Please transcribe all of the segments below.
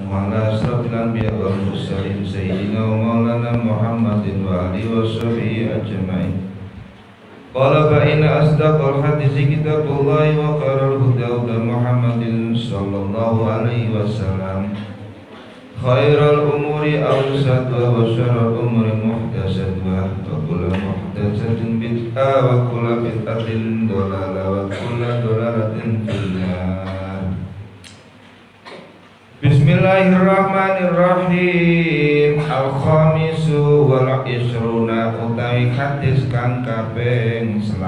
wa ala asrafil anbiya wal mursalin sayyidina wa maulana Muhammadin wa alihi wa sahbihi ajma'in. Qala fa inna asdaqal haditsi kitabullahi wa khairal huda huda Muhammadin sallallahu alaihi wasallam. Khairal umuri awsatuha wa syarrul umuri muhdatsatuha wa kullu muhdatsatin bid'ah wa kullu bid'atin dhalalah wa kullu dhalalatin finnar. Bismillahirrahmanirrahim. Al-khamisu wal isruna utawi hadis kang kaping 20.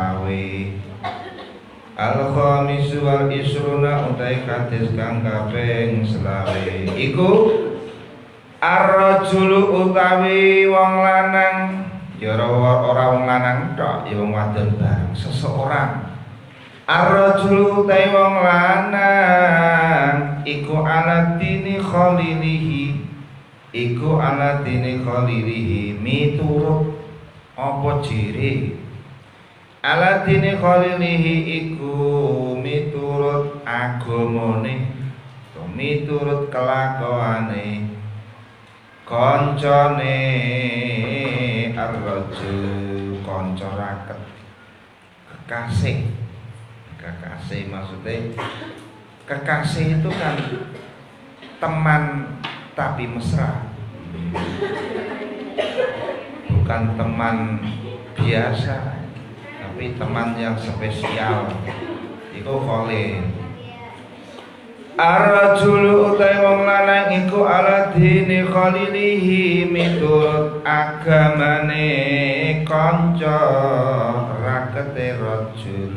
Al-khamisu wal isruna utawi hadis kang kaping 20. Iku ar-rajulu utawi wong lanang, ya ora wong lanang tok, ya wong wadon bareng, seseorang. Ar-rajulu utawi wong lanang iku ala dini khalilihi, iku ala dini khalilihi miturut apa ciri. Ala dini khalilihi iku miturut agamane, miturut kelakuane koncone. Ar-rajul kanca raket, kekasih. Kekasih maksudnya, kekasih itu kan teman tapi mesra, bukan teman biasa, tapi teman yang spesial. Iku khalil. Ar-rajulu utai wong lanang iku ala dini khalilihi miturut agamane kanca rakete rajul.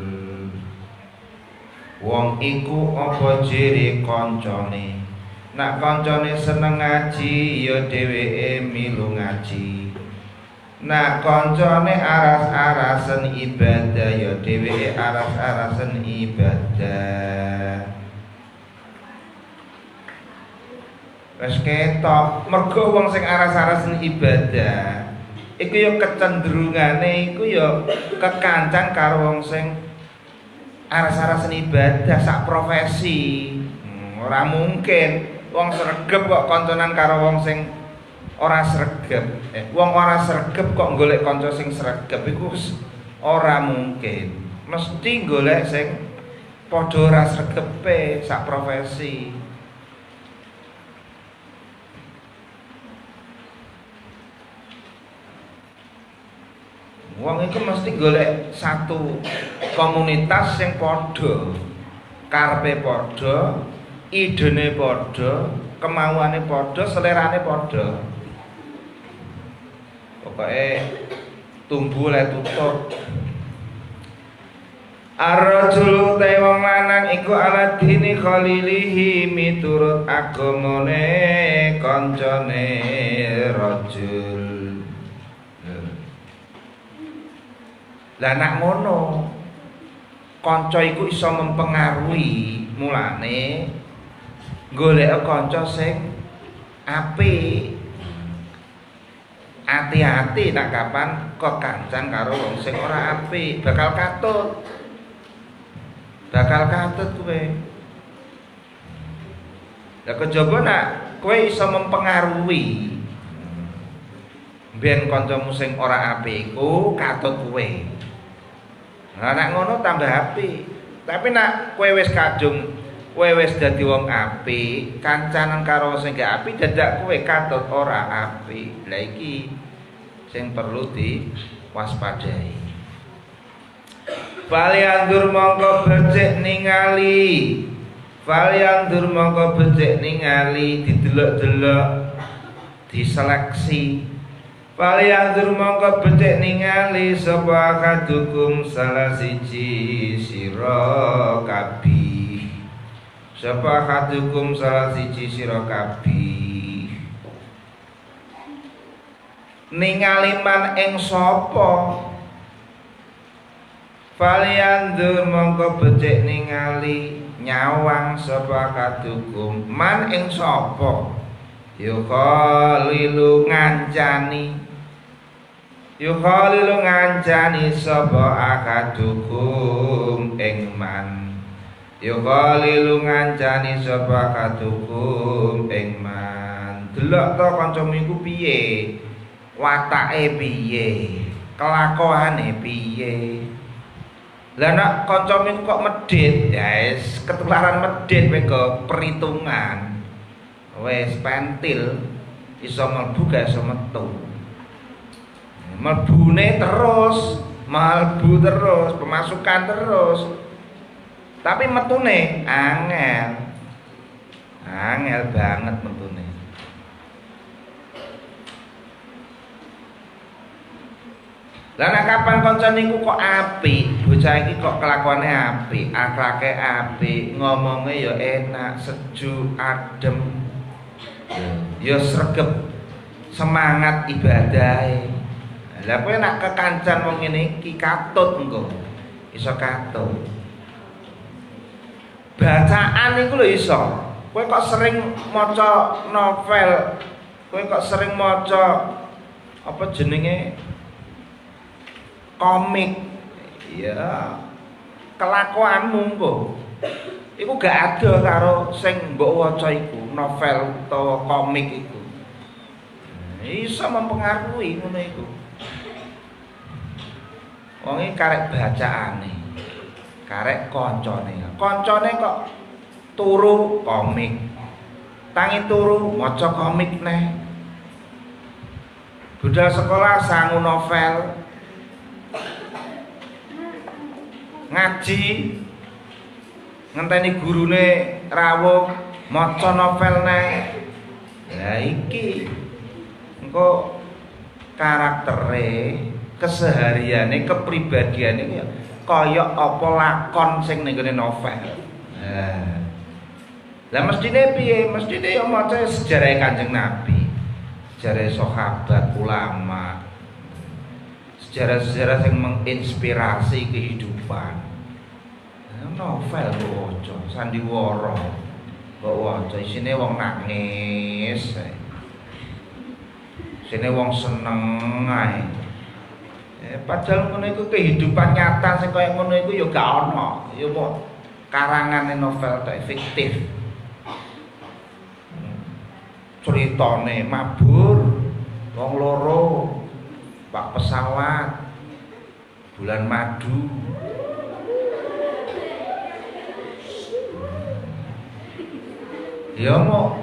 Wong iku apa ciri kancane? Nak kancane seneng ngaji ya dheweke milu ngaji. Nak kancane aras-arasen ibadah ya dheweke aras-arasen ibadah. Wes ketok, mergo wong sing aras-arasen ibadah iku ya kecenderungane iku ya kekancan karo wong sing aras-arasen ibadah sak profesi. Ora mungkin wong sregep kok konconan karo wong sing ora sregep. Wong ora sregep kok golek kanca sing sregep iku ora mungkin. Mesti golek sing padha ora sregepe sak profesi. Wong iku mesti golek satu komunitas yang padha, karepe padha, idene padha, kemauane padha, selerane padha. Pokoke tumbuh le tutup. Ar-rajulu ta wong lanang iku ala dini khalilihi miturut agamane kancane rajul. Lah nak ngono kanca iku iso mempengaruhi, mulane golek kanca sing apik. Hati-hati nak kapan kekancan karo wong sing ora apik, bakal katut. Bakal katut kowe. Lah kejaba nak kowe iso mempengaruhi ben kancamu sing ora apik iku katut kowe. Nah nek ngono tambah apik. Tapi nek kowe wis kadung, kowe wis dadi wong apik, kancanan karo sing gak apik dadak kowe katut ora apik. Lah iki sing perlu diwaspadai. Falyandur mongko becik ningali. Falyandur mongko becik ningali, didelok-delok, diseleksi. Falyandur mongko becik ningali sapa kadukum salah siji sira kabih. Sapa kadukum salah siji sira kabih. Ningali man ing sapa? Falyandur mongko becik ningali nyawang sapa kadukum man ing sapa? Yukhalilu ngancani, yukhalilu ngancani sapa akadukum ing man. Yukhalilu ngancani sapa akadukum ing man. delok to kancamu iku piye, watake piye, kelakuane piye. Lah nek kancamu iku kok medhit, ya wis ketularan medhit kowe go perhitungan. Wis pentil iso mlebu gak iso metu. Mlebune terus, mlebu terus, pemasukan terus. Tapi metune angel. Angel banget metune. Lah nek kapan kanca niku kok apik, bocah iki kok kelakuane apik, akhlake apik, ngomongnya ya enak, sejuk, adem. Ya sregep, semangat ibadahe. Lah kowe nek kekancan wong ngene iki katut engko. Iso katut. Bacaan iku lho iso. Kowe kok sering maca novel, kowe kok sering maca apa jenenge komik, ya kelakuanmu kok iku gak ada karo sing mbok waca iku, novel utawa komik iku. Iso mempengaruhi ngono iku. Wong iki karek bacaane, karek kancane. Kancane kok turu komik, tangi turu maca komik neh. Budal sekolah sangu novel, ngaji ngenteni gurune rawuh maca novel neh. Lah iki engko karaktere, kesehariane, kepribadiane ya kaya apa lakon sing ning gone novel. Lah mestine piye? Mestine ya maca sejarah Kanjeng Nabi, sejarah sahabat, ulama, sejarah-sejarah yang menginspirasi kehidupan. Novel kok waca, sandiwara kok waca, isine wong nangis, isine wong seneng ae. Padahal ngono iku kehidupan nyata sing kaya ngono iku ya gak ono, ya mok karangane novel tok fiktif. Ceritane mabur, wong loro, pak pesawat, bulan madu. Ya mau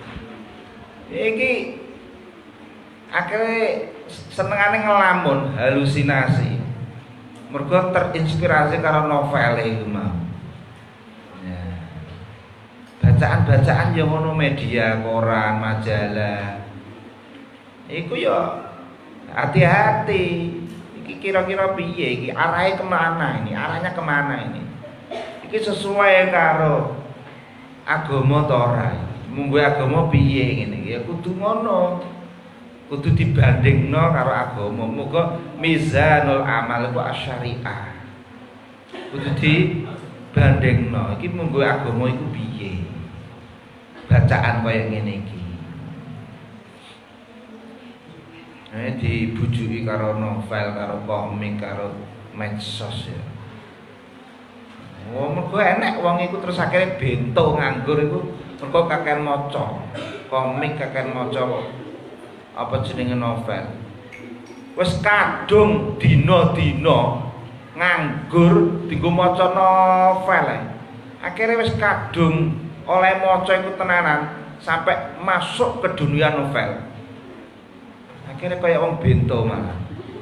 iki akhirnya senengane ngelamun, halusinasi. Mergo terinspirasi karo novel iku mau. Ya. Bacaan-bacaan ya ngono, media, koran, majalah. Iku ya hati-hati. Iki kira-kira piye iki? Arahnya kemana ini? Arahnya kemana ini? Iki sesuai karo agama ta ora? Munggo agama piye ngene iki? Ya kudu ngono. Kudu dibandingno karo agama. Muga mizanul amal ku syariah. Kudu dibandingno. Iki munggo agama iku piye? Bacaan kaya ngene iki. Dibujuki karo novel, karo komik, karo medsos ya. Oh, mergo enek wong iku terus akhirnya bento nganggur iku mergo kakean maca komik, kakean maca apa jenenge novel. Wis kadung dina-dina nganggur dienggo maca novel. Akhirnya wis kadung oleh maca iku tenanan sampai masuk ke dunia novel. Akhirnya kaya wong bento malah.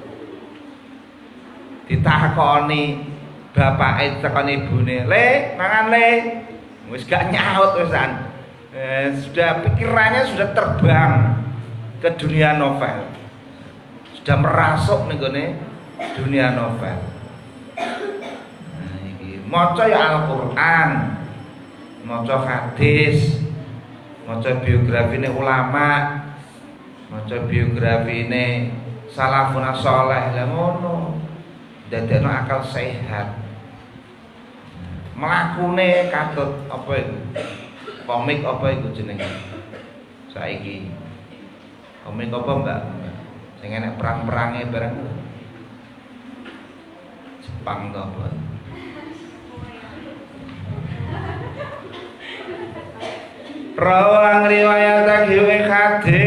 Ditakoni bapake tekan ibune, "Le, mangan le." Wis gak nyaut wisan. Sudah pikirannya sudah terbang ke dunia novel. Sudah merasuk ning gone dunia novel. Nah iki maca ya Al-Qur'an, maca hadis, maca biografine ulama, maca biografine salafun saleh. Lah ngono. Dadekno akal sehat. Mlakune katut apa iku? Komik apa iku jenenge? Saiki. Komik apa Mbak? Sing enek perang-perange bareng. Jepang to apa? Rawang riwayat ing hadis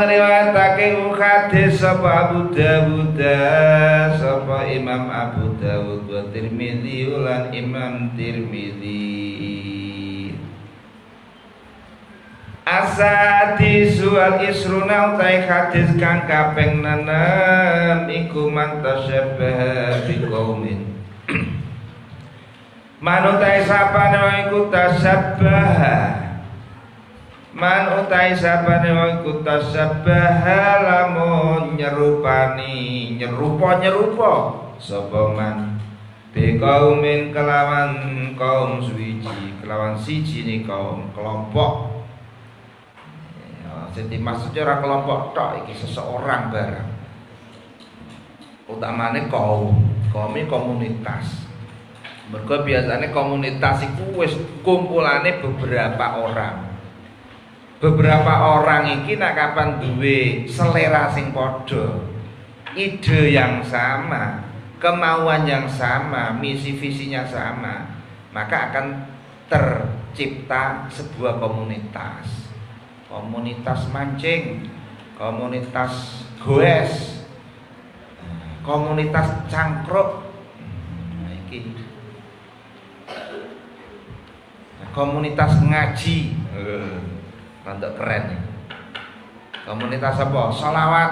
ngriwayatake hadis sapa Abu Dawud sapa Imam Abu Dawud wa Tirmidzi lan Imam Tirmidzi. Asadisu al-isruna utai hadis kang kaping 6 iku man tasyabbaha biqaumin. Manutai sapane wong iku tasabbaha. Man utai sapane wong iku tasabbaha lamun nyerupani nyerupa sapa man biqaumin kelawan kaum suwiji kelawan siji ni kaum kelompok. Jadi maksudnya orang kelompok tok iki seseorang barang. Utamane kaum ini komunitas. Mergo biasanya komunitas itu wis kumpulane beberapa orang. Beberapa orang iki nak kapan duwe selera sing padha, ide yang sama, kemauan yang sama, misi visinya sama, maka akan tercipta sebuah komunitas. Komunitas mancing, komunitas goes, komunitas cangkruk, komunitas ngaji, rada keren nih. Komunitas apa? Sholawat,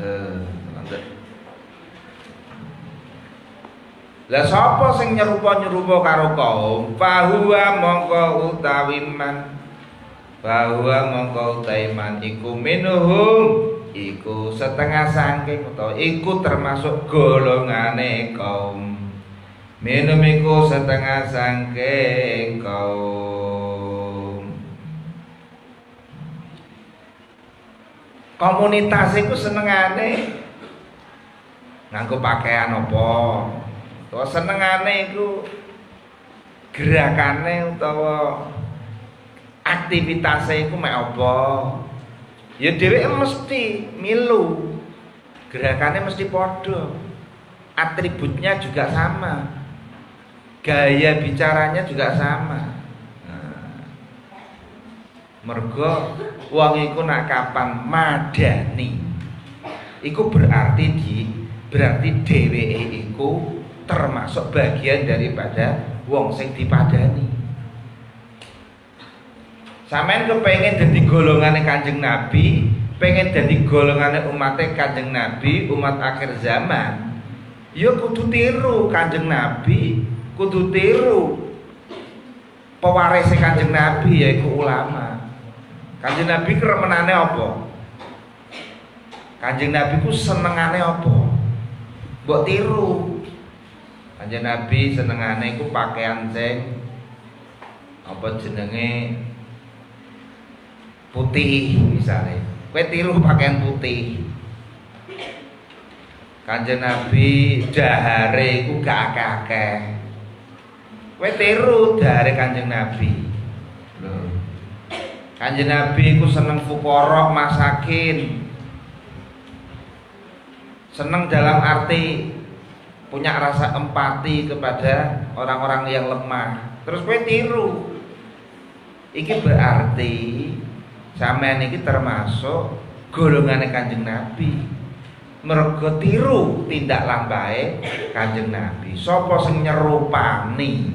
lah sapa sing nyerupa karo kaum? Fahuwa mongko utawi man. Bahwa mongko taiman iku minuhum iku setengah saking utawa iku termasuk golongane kaum. Minum iku setengah saking kaum. Komunitas iku senengane nganggo pakaian apa? Utawa senengane iku gerakane utawa aktivitasnya itu mek apa? Ya dhewe mesti milu. Gerakannya mesti podo. Atributnya juga sama. Gaya bicaranya juga sama. Mergo wong iku nak kapan madani. Iku berarti dheweke iku termasuk bagian daripada wong sing dipadani. Sampeyan kepengen jadi golongannya Kanjeng Nabi, pengen jadi golongannya umatnya Kanjeng Nabi, umat akhir zaman. Ya kudu tiru Kanjeng Nabi, kudu tiru pewaris Kanjeng Nabi yaiku ulama. Kanjeng Nabi keremenane apa? Kanjeng Nabi ku senengane apa? Mbok tiru. Kanjeng Nabi senengane ku pakaian sing apa jenenge putih misalnya, kowe tiru pakaian putih. Kanjeng Nabi dahare iku gak akeh-akeh. Kowe tiru dahare Kanjeng Nabi. Lho. Kanjeng Nabi iku seneng fuqara masakin. Seneng dalam arti punya rasa empati kepada orang-orang yang lemah. Terus kowe tiru. Iki berarti sampeyan iki termasuk golongane Kanjeng Nabi. Mergo tiru tindak lampahe Kanjeng Nabi. Sapa sing nyerupani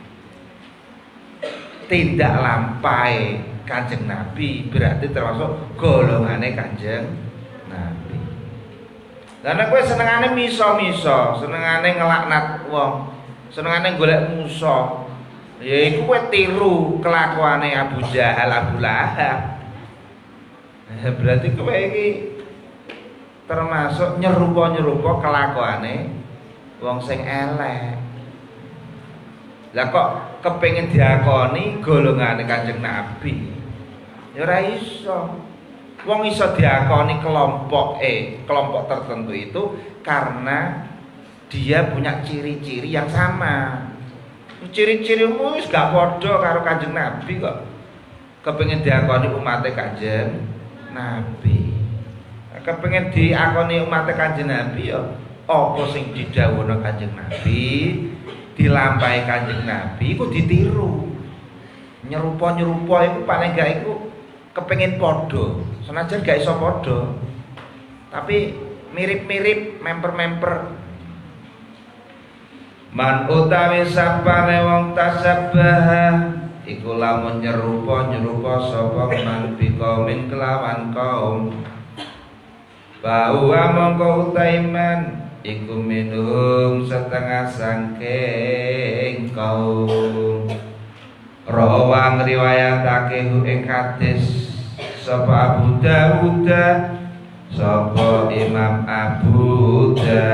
tindak lampahe Kanjeng Nabi berarti termasuk golongane Kanjeng Nabi. Lah nek kowe senengane miso-miso, senengane ngelaknat wong, senengane golek musuh, ya iku kowe tiru kelakuane Abu Jahal, Abu Lahab. Berarti kowe iki termasuk nyerupa kelakuane wong sing elek. Lah kok kepengin diakoni golongane Kanjeng Nabi? Ya ora iso. Wong iso diakoni kelompok tertentu itu karena dia punya ciri-ciri yang sama. Ciri-cirimu wis gak padha karo Kanjeng Nabi kok. Kepengin diakoni umat Kanjeng Nabi. Kepengen diakoni umat Kanjeng Nabi ya apa sing didhawuhna Kanjeng Nabi, dilampahi Kanjeng Nabi iku ditiru. Nyerupa iku paling gak iku kepengin padha Senajan gak iso padha. Tapi mirip-mirip memper-memper. Man utawi sapane wong tasabbaha iku lamun nyerupa sapa man biqaumin kelawan kaum. Bahwa mongko utaiman iku minum setengah sangking kaum. Rawang riwayatake ing hadis sapa Abu Dawud, sapa Imam Abu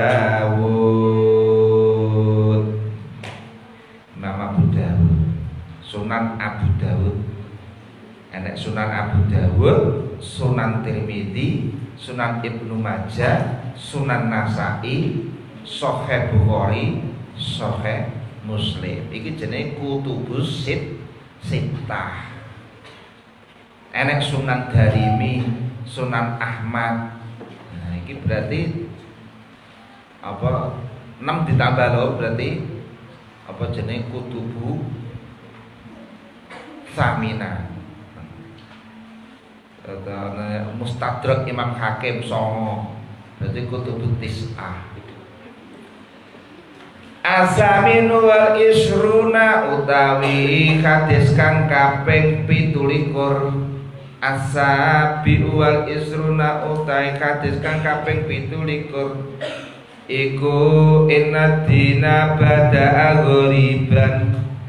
Dawud. Imam Abu Dawud, Sunan Abu Dawud. Enek Sunan Abu Dawud, Sunan Tirmidzi, Sunan Ibnu Majah, Sunan Nasai, Sahih Bukhari, Sahih Muslim. Iki jenenge kutubus sittah. Enek Sunan Darimi, Sunan Ahmad. Nah, iki berarti apa 6 ditambah lo berarti apa jenenge kutubu Samina. Mustadrak Imam Hakim songo berarti kutubu tis'ah. Asaminu wal isruna utawi hadis kang kaping 17. Asabi wal isruna utawi hadis kang kaping 17 iku inna dina bada'a ghoriban.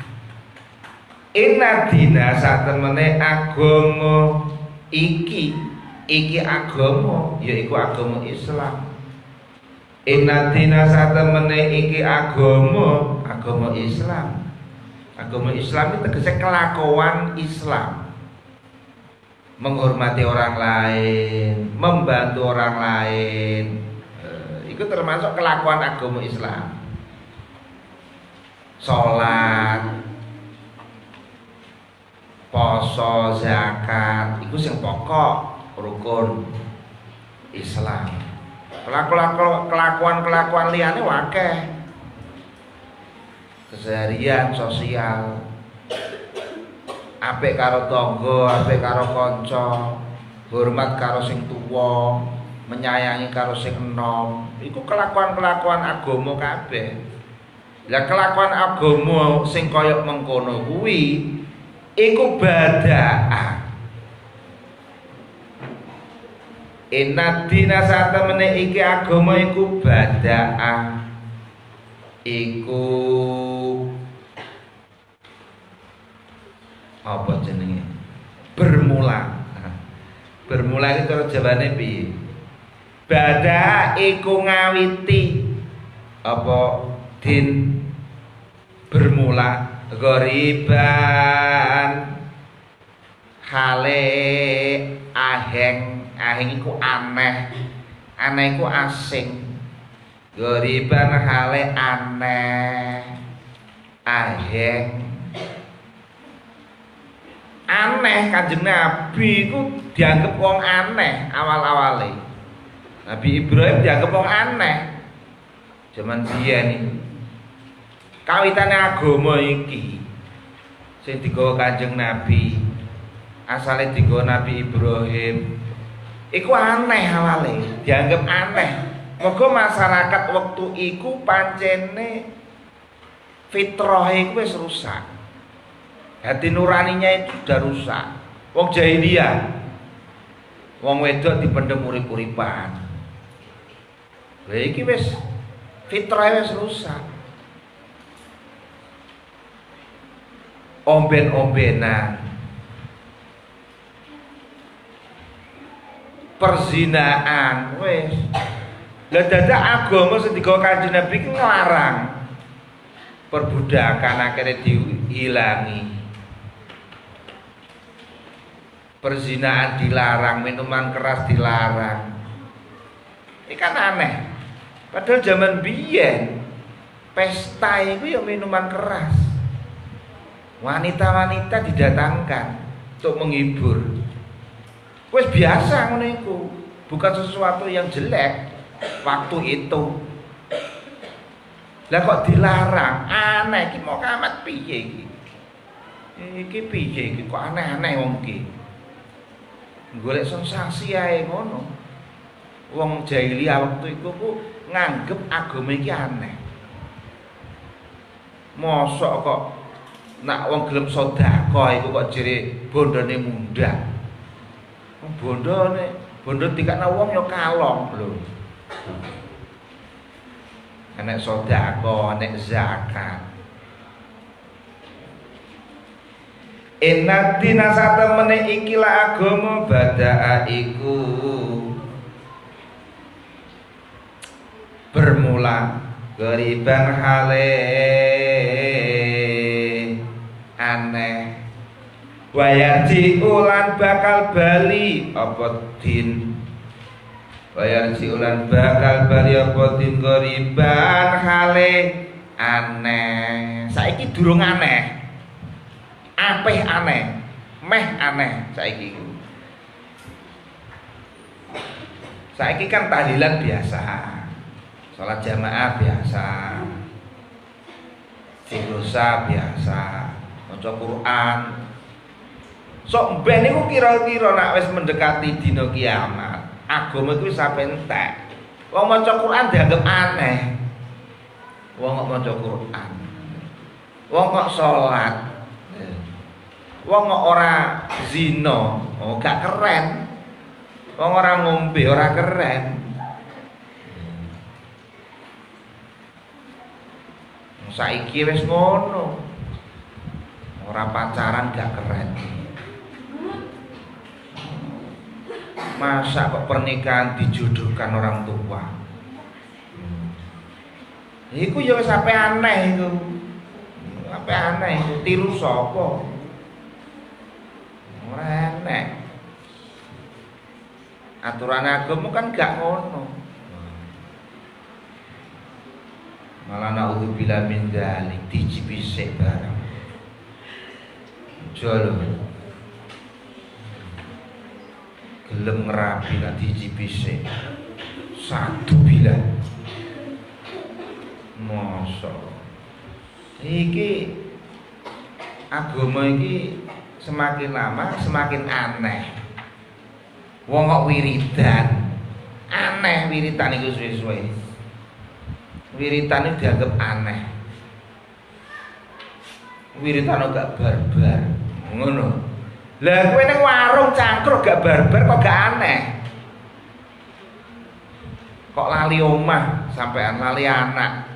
Inna dina satemene agama iki agama yaiku agama Islam. Inna dina satemene iki agama Islam. Agama Islam itu tegese kelakuan Islam. Menghormati orang lain, membantu orang lain, itu termasuk kelakuan agama Islam. Sholat, poso, zakat, itu yang pokok rukun Islam. Kelakuan liane wakeh, keseharian sosial. Apik karo tangga, apik karo kanca, hormat karo sing tuwa, menyayangi karo sing enom. Iku kelakuan-kelakuan agama kabeh. Lah kelakuan agama sing kaya mengkono kuwi iku bada'ah. Inna dina satemene iki agama iku bada'ah. Iku apa jenenge? Bermula. Bermula itu cara jawane piye? Bada iku ngawiti apa din bermula ghoriban hale aheng iku aneh iku asing. Ghoriban hale aneh aheng aneh. Kanjeng Nabi itu dianggap wong aneh awal-awale. Nabi Ibrahim dianggap wong aneh zaman biyen iki. Kawitane agama iki sing digawa Kanjeng Nabi, asale digawa Nabi Ibrahim, iku aneh awale, dianggap aneh. Moga masyarakat waktu iku pancene fitrahe iku wis rusak. Hati nuraninya itu sudah rusak. Wong jahiliyah, wong wedok dipendem urip-uripan. Lha iki wis fitrah wis rusak. Omben-ombenan, perzinaan wis. Lah dadak agama sing digawa Kanjeng Nabi ki nglarang perbudakan akhirnya dihilangi. Perzinaan dilarang, minuman keras dilarang. Ini kan aneh. Padahal zaman biyen pesta itu ya minuman keras. Wanita-wanita didatangkan untuk menghibur. Wes biasa ngono iku, bukan sesuatu yang jelek waktu itu. Lah kok dilarang? Aneh iki mau kamat piye iki? Iki piye iki kok aneh-aneh wong iki. golek sensasi ae ngono. Wong jahiliyah waktu iku ku nganggep agama iki aneh. Mosok kok nak wong gelem sedekah iku kok jere bondone mundak. Bondo dikakna wong ya kalong lho. Enek sedekah, enek zakat. Inna dina satemene ikilah agama badaa iku bermula gariban hale aneh wayarji ulan bakal bali apa din wayarji ulan bakal bali apa din gariban hale aneh saiki durung aneh apeh aneh meh aneh saiki kan tahlilan biasa salat jamaah biasa dosa biasa maca Quran sok ben niku kira-kira nek wis mendekati dina kiamat agama iku wis entek wong maca Quran dianggap aneh wong kok maca Quran wong kok salat wong ora zina, oh gak keren. Wong ora ngombe ora keren. Saiki wis ngono. Ora pacaran gak keren. Masa kok pernikahan dijodohkan orang tua? Iku ya wis ape aneh iku. Ape aneh iku tiru sapa? Ora enek. Aturan agama kan gak ngono. Malah naudzubillah min dzalik dijibisik barang. Jolo. Gelem ngerapi kan dijibisik. Satu bila. Mosok. Iki agama iki semakin lama semakin aneh. Wong kok wiridan. Aneh wiridan iku suwe-suwe. Wiridan itu dianggap aneh. Wiridan gak barbar. Ngono. Lah kowe ning warung cangkruk gak barbar kok gak aneh. Kok lali omah sampean lali anak.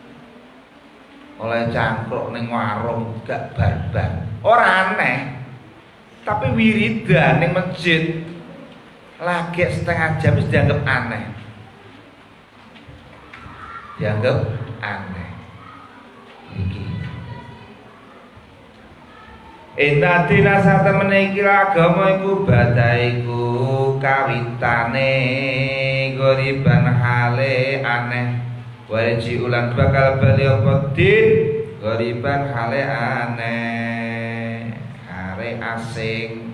Oleh cangkruk ning warung gak barbar. Ora aneh. Tapi wiridan ning masjid lagi setengah jam wis dianggap aneh. Dianggap aneh. Iki. Inna dina satemene iki agama iku badaiku kawitane goriban hale aneh. Waji ulan bakal bali apa din goriban hale aneh. Asing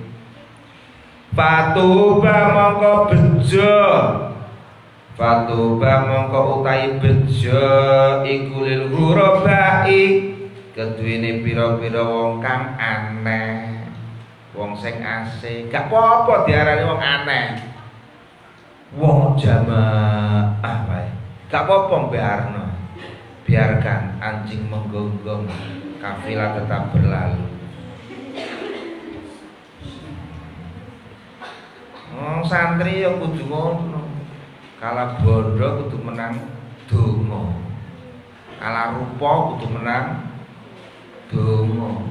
Fatuba mongko bejo Fatuba mongko utai bejo iku lil ghurabai keduwene pira-pira wong kang aneh wong sing asing gak apa-apa diarani wong aneh wong jamaah wae gak apa-apa biarno biarkan anjing menggonggong kafilah tetap berlalu. Santri ya kudu ngono. Kalah bondo kudu menang donga. Kalah rupa kudu menang donga.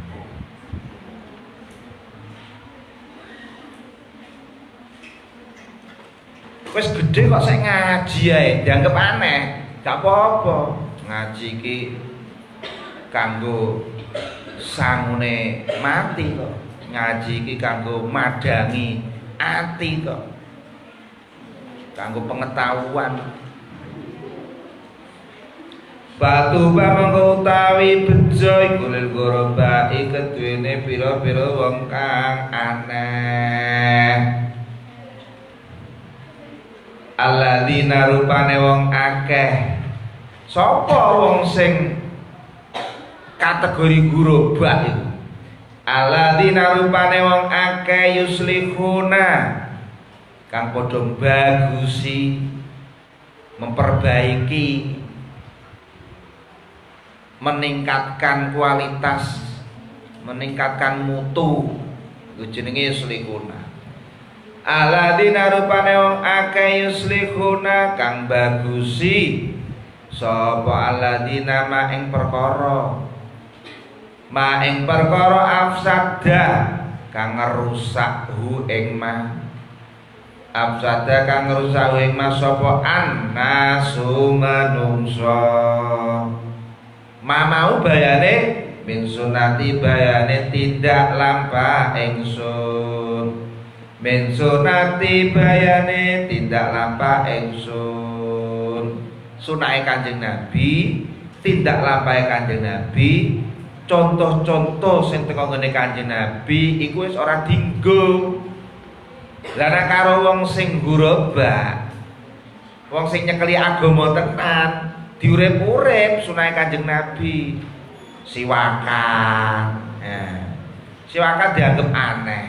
Wis gedhe kok sik ngaji ae dianggap aneh. Gak apa-apa. Ngaji iki kanggo sangune mati kok. Ngaji iki kanggo madangi ati kok kanggo pengetahuan batu mangko utawi bejo iku lil ghurabai keduwene pira-pira wong kang aneh alladzina rupane wong akeh sapa wong sing kategori ghuraba iku Alladzina rupane wong akeh yuslihuna kang padha bagusi, memperbaiki, meningkatkan kualitas, meningkatkan mutu, iku jenenge yuslihuna. Alladzina rupane wong akeh yuslihuna kang bagusi sapa alladzina ma ing perkara afsada kang ngerusak hu ing ma afsada kang ngerusak hu ing ma sapa annasu manungsa mau bayane min sunati bayane tindak lampah ingsun min sunati bayane tindak lampah ingsun sunahe Kanjeng Nabi, tindak lampahe Kanjeng Nabi, contoh-contoh sing teko ngene Kanjeng Nabi iku wis ora dienggo. Lah nek karo wong sing gurobak, wong sing nyekeli agama tenan, diurip-urip sunahe Kanjeng Nabi. Siwakan. Siwakan dianggap aneh.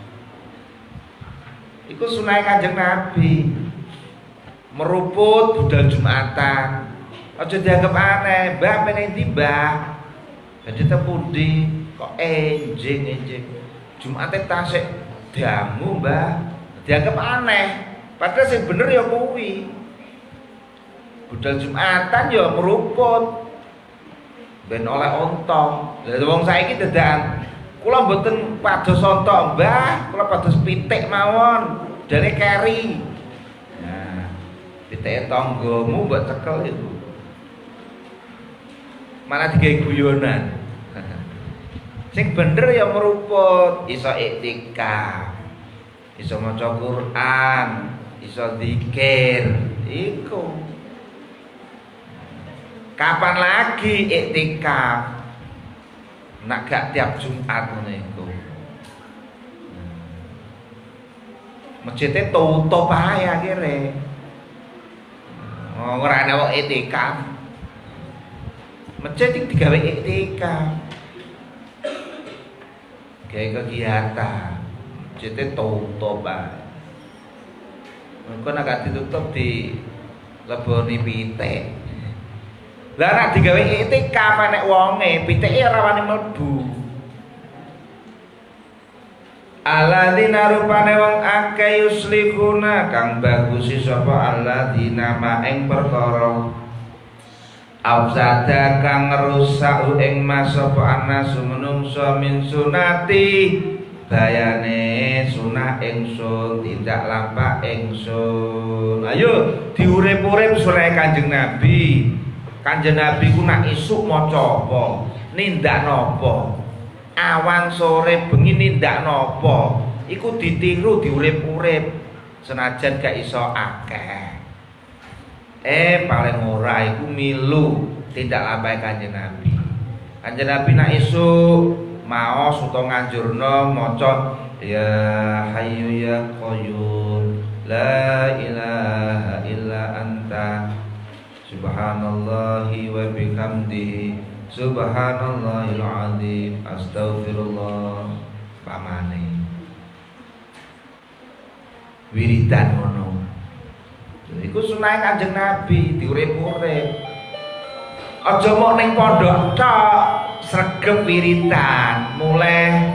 Iku sunahe Kanjeng Nabi. Meruput budal Jumatan aja dianggap aneh. Mbah meneh ndi Mbah? Jadi tepundi kok enjing Jumate tasik damu Mbah, dianggap aneh. Padahal sing bener ya kuwi. Budal Jumatan ya meruput ben oleh ontong. Lah wong saiki dedan kula mboten pados ontong Mbah, kula pados pitik mawon, jane keri. Pitik tanggamu mbok cekel itu malah digawe guyonan. Sing bener ya meruput, iso iktikaf, iso maca Quran, iso zikir. Iku kapan lagi iktikaf? Nak gak tiap Jumat ngono iku. Masjidnya tutup ae akhire. Ora ana wong iktikaf. Masjid iki digawe iktikaf. Gawe kegiatan. Masjidnya tutup ae. Engko nek ditutup di leboni pitik. Lah nek digawe iktikaf nek wonge pitike ora wani mlebu. Alladzina rupane wong akeh yuslihuna kang bagusi sapa alladzina ma ing perkara afsada kang ngrusak ing ma sapa annasu manungsa min sunati bayane sunah ingsun tindak lampah ingsun. Ayo diurip-urip sunah Kanjeng Nabi. Kanjeng Nabi ku nak isuk maca apa, nindak napa, awan sore bengi nindak napa, iku ditiru diurip-urip senajan gak iso akeh. Paling ora iku milu tindak lampahe Kanjeng Nabi. Kanjeng Nabi nak isuk maos utawa nganjurna maca ya hayyu ya qayyum la ilaha illa anta subhanallahi wa bihamdihi subhanallahil azim astaghfirullah pamane wiridan ngono. Iku sunah Kanjeng Nabi diurip-urip. Aja mok ning pondok tok sregep wiridan, mulai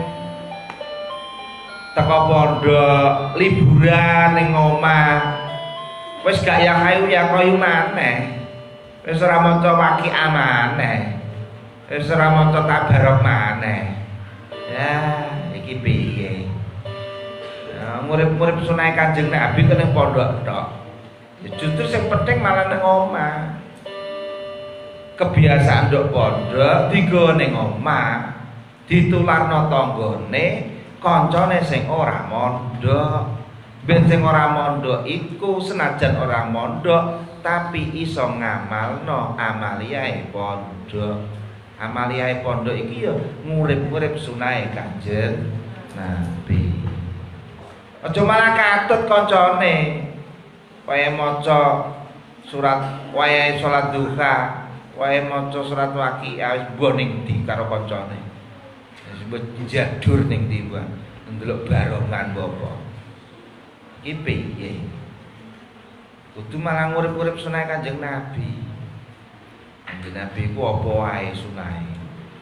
teko pondok liburan ning omah wis gak ya kayu ya kayu maneh. Wis ora maca waqiah maneh. Wis ora maca tabarok maneh. Ya, iki piye? Ya, murid-murid sunah Kanjeng Nabi kene pondok tok. Ya, justru sing penting malah nang omah. Kebiasaan ndok pondok digawa ning omah, ditularno tanggane, kancane sing ora mondok. Ben sing ora mondok iku senajan ora mondok tapi iso ngamalno amaliyahe pondok. Amaliyahe pondok iki ya ngurip-urip sunahe Kanjeng Nabi. Aja malah katut kancane. Wae maca surat wae salat duha, wae maca surat waqiah wis mbok ning ndi karo kancane. Wis jadur ning timbang ndelok barongan apa. Iki piye? Kudu malah urip-urip sunah Kanjeng Nabi. Kanjeng Nabi ku apa wae sunahe.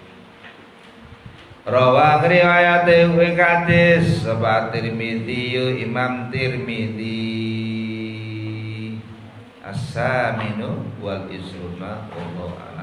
Rawa riwayat ing hadis sapa Tirmidzi Imam Tirmidzi as-saminu wal isruna wallahu